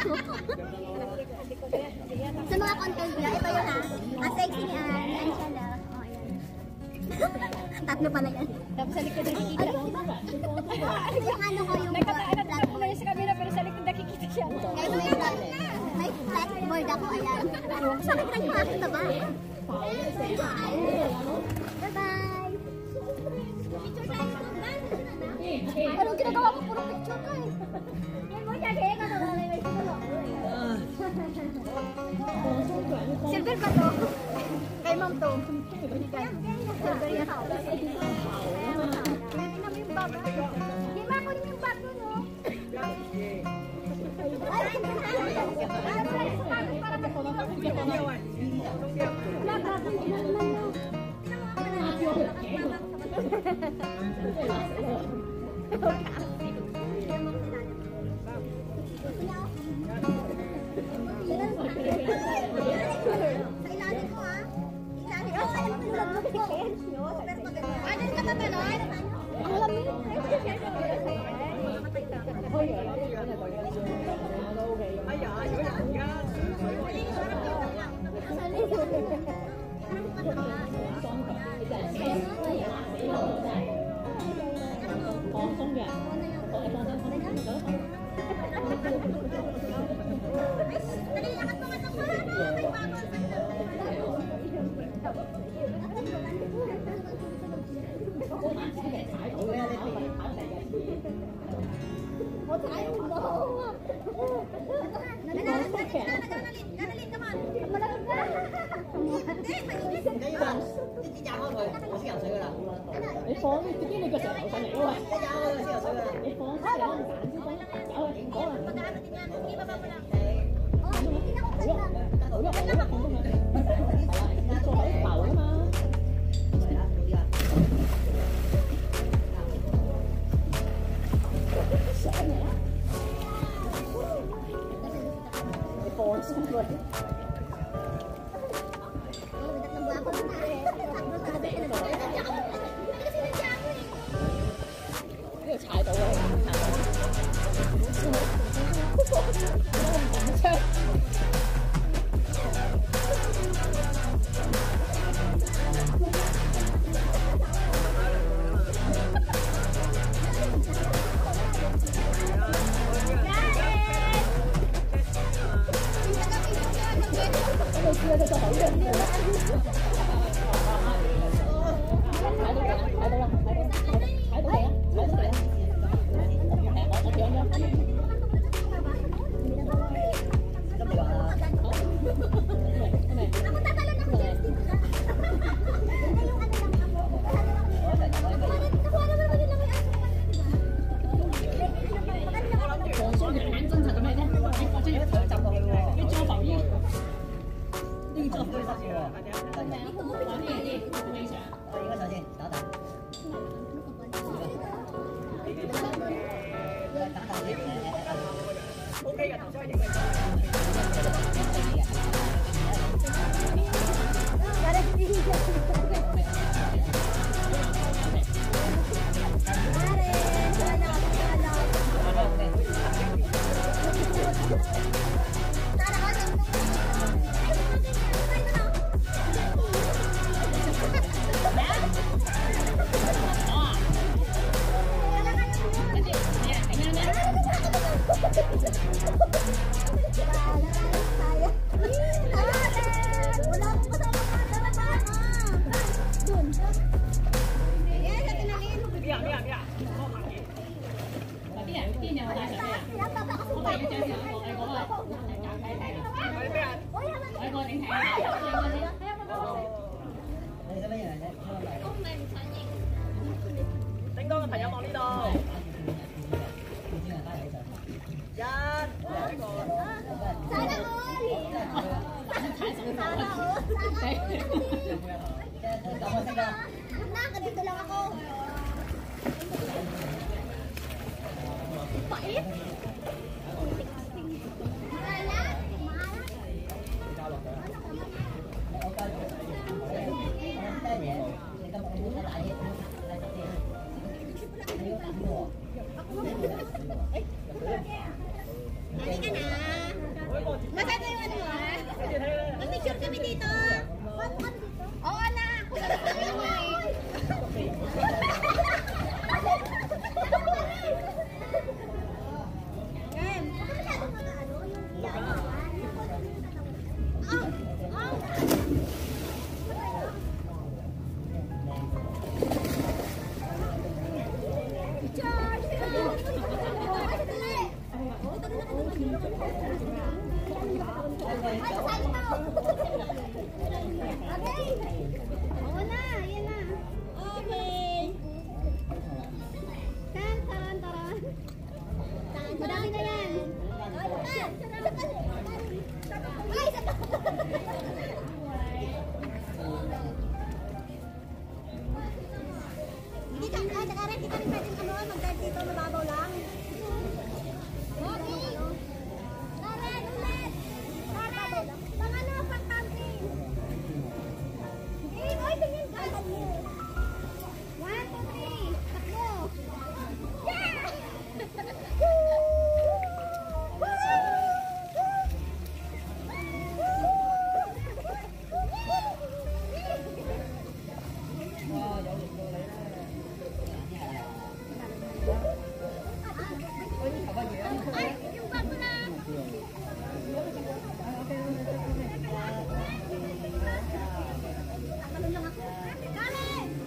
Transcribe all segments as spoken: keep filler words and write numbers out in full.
Sa mga content niya, ito yun ha. Ang sexy ni Ann. Yan siya lang. Oh, ayan. Tatlo pala yan. Tapos sa likod nakikita. Ano yung ano ko yung... Nagkataanat ko na yun sa camera pero sa likod nakikita siya. Kaya mo yung may flatboard ako, ayan. Sakit lang yung aking taba. Bye-bye! Picture tayo. Anong ginagawa ko? Puro picture ka eh. Yan mo siya, kaya ka naman may picture. Silver ba to? Kay ma'am to. Silver yan. Kaya naman yung bag. Hindi ba ako rin yung bag nun, no? Ay, 你放點解你個石頭上嚟喎？你放先啦，走啊！講啊！好咯，好咯，好咯，係啦，你做喺頭啊嘛。上嚟啊！你放鬆佢。踩到啊！ 整多個朋友望呢度。一，呢個。 踩得我！踩得我！踩得我！Na, ganito lang ako. Pait? Mahalat? Mahalat? Halika na. Ay, kasali pa ako. Okay. Oo na, yan na. Okay. Tan, taran, taran. Madami na yan. Ay, sa Hindi ka, ay, nakaran, di ka rin pwedeng ano, mag-guard dito, mababaw lang. Okay. Taran, ulit. Taran. Pang ano, pang camping. Eh, oy, tingin ka. One, two, three. Takbo. Yeah! Ay, yung bago na. Ano lang ako? Kale!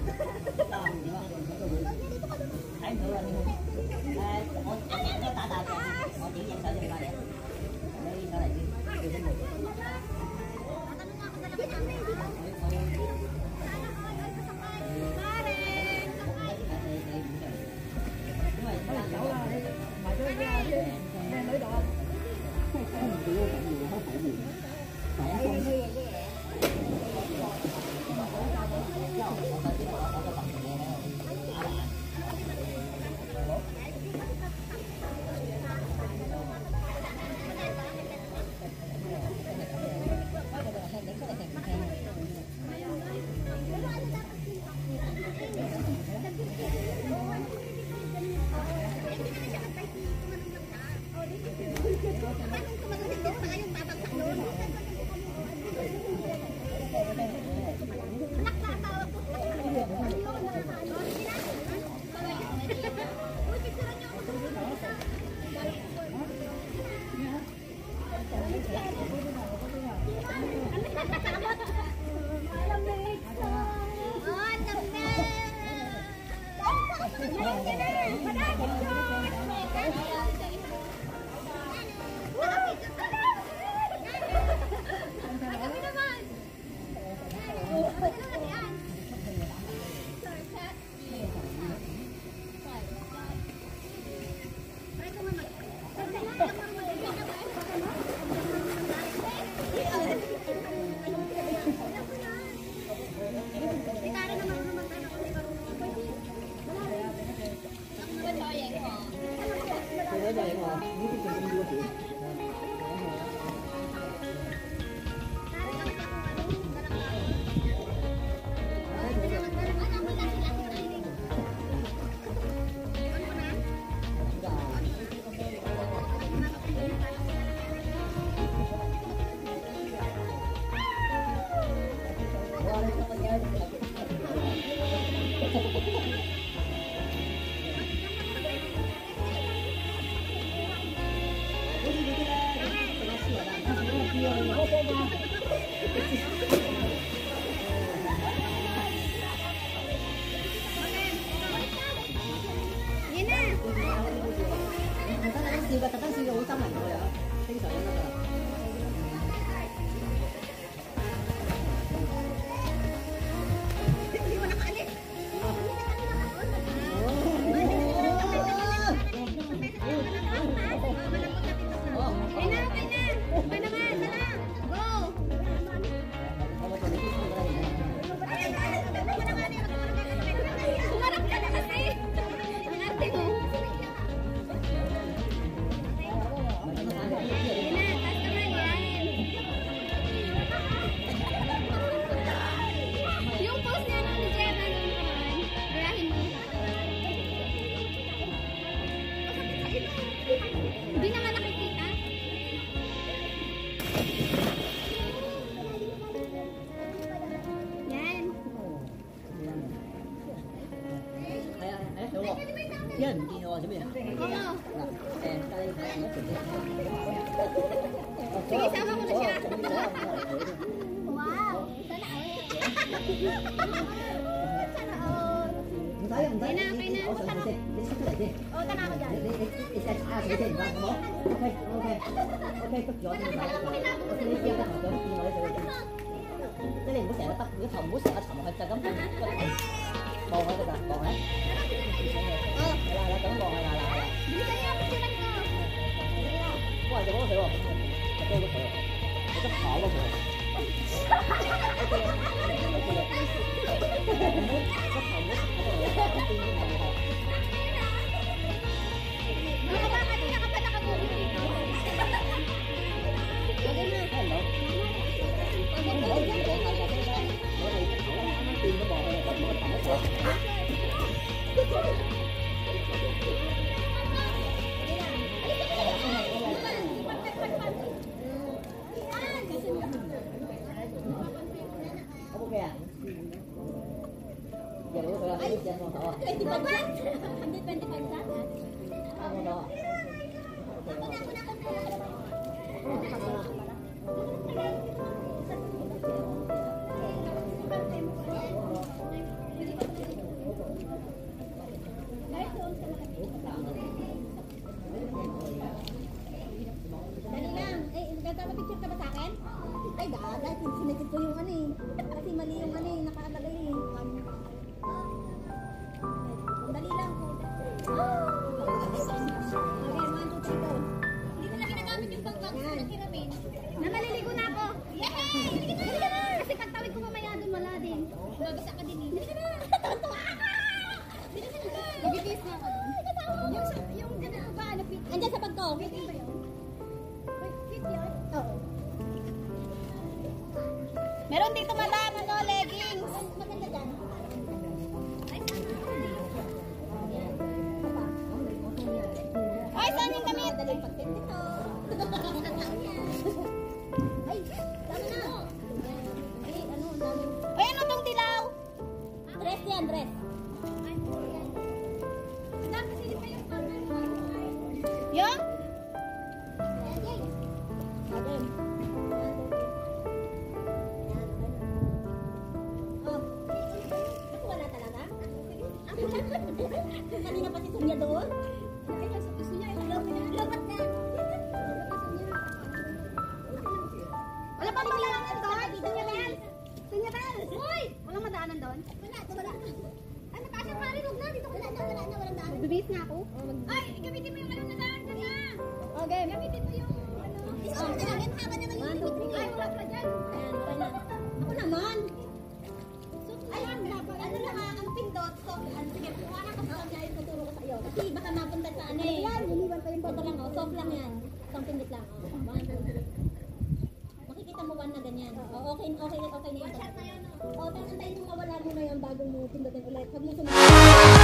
Yan, ginawa sabi na. Oo. Eh, kaya kaya. Sige, sama ko na siya. Wow. Sana all. Sana all. 唔使唔使，你你我上去先，你出出嚟先。 O, tama ako dyan. 你你你隻叉佢先，唔該，好冇？OK OK OK，篤住我先，唔使。我見你只有得頭想見我呢度。即係你唔好成日得，你頭唔好成日沉落去，就咁望佢得㗎，望佢。哦，係啦係啦，咁望係啦係啦。 Bilisan niyo, picturean ko. 哇！就嗰個水喎，就嗰個水喎，我得跑嗰個。OK OK OK。個頭唔好喺度，邊邊係係。 Nakabaka din, nakapa nakabuhi. Okay na. Hello. Ang boy, hindi ko kaya ka sa. Wala ito. Wala naman din mo ba? Pag mo pa sa. Ako kaya. Giờ tôi là cái chân con thỏ. twenty-five ba? Hindi twenty-five ba? Ako thỏ. Dali lang. Eh, nagkakapicture ka ba sa akin? Ay, dahil sinagit ko yung ano eh. Kasi mali yung ano eh, nakalagay eh. Dali lang. Okay, one, two, three, go. Hindi mo na ginagamit yung bangkang sa nakiramin. Na maliligo na ako. Yay! Halika na! Halika na! Kasi pagtawid ko mamaya doon, wala din. Babasa ka din eh. Halika na! Tuwa ka! Halika na! Nag-face na ako doon. Yung, yung gano'n ba? Andiyan sa bag ko. Fit ba yun? Fit yun? Oo. Meron dito madam, ano, leggings. Maganda dyan. Ay, Ay, saan yung damit? Dalang pagtin dito. Ay, dami na. Ay, ano, dami. Ay, ano tong dilaw? Dress yan, dress. Madam, kasi di pa yung partner mo. Yung? Ayan, Ayan. Oh. Ako wala talaga? Kanina pa si Sonia doon? Gusto niya, lobat na. Wala pa rin madaanan doon? Sonia Bel! Sonia Bel! Uy! Walang madaanan doon? Wala, wala. Ay, mataas yung marinog na. Dito wala na, wala na, walang daanan. Magbibis na ako? Ay, gamitin mo yung alam na daan dyan na. Okay. Gamitin mo yung ano. Isang na lang, haba naman yung limit. Ay, wala pa dyan. Ayan, wala na. Ako naman. Ayun, dapat ano lang ah, ang pindot. So, ano, sige, kuha na kasi ang dahil tuturo ko sa iyo. Kasi baka mapunta sa ano eh. Yan, hiniwan pa yung photo lang oh. Soft lang yan. Isang pindot lang. Oh, one, two, three. Makikita mo one na ganyan. Oh, okay, okay, okay na yun. Oh, tapos antayin mo mawala mo na yung bagong mo pindutin ulit. Pag mo sumunod.